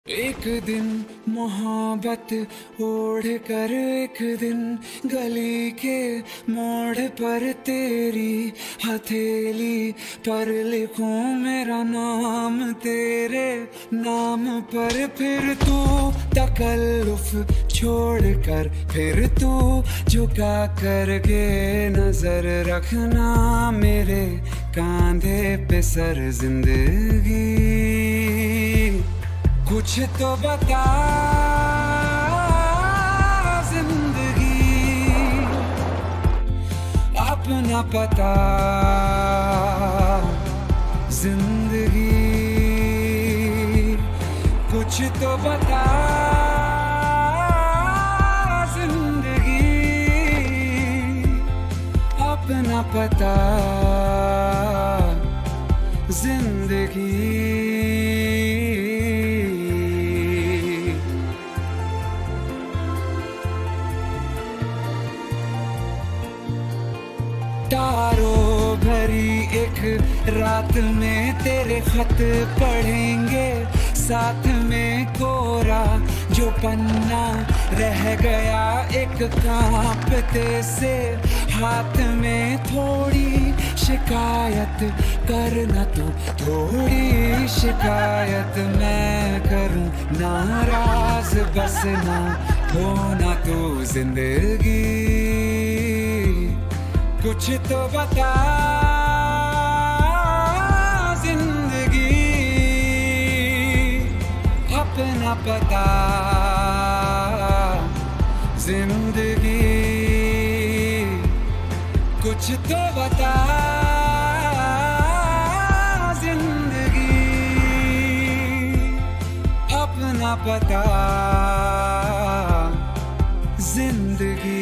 एक दिन मोहब्बत ओढ़ कर एक दिन गली के मोड़ पर तेरी हथेली पर लिखूं मेरा नाम तेरे नाम पर। फिर तू तकल्लुफ छोड़ कर फिर तू झुका करके नजर रखना मेरे कांधे पे सर जिंदगी। कुछ तो बता जिंदगी अपना पता जिंदगी। कुछ तो बता जिंदगी अपना पता जिंदगी। तारों भरी एक रात में तेरे खत पढ़ेंगे साथ में कोरा जो पन्ना रह गया एक कांपते से हाथ में। थोड़ी शिकायत करना तू थोड़ी शिकायत मैं करूं नाराज बस ना होना तू जिंदगी। कुछ तो बता जिंदगी अपना पता जिंदगी। कुछ तो बता जिंदगी अपना पता जिंदगी।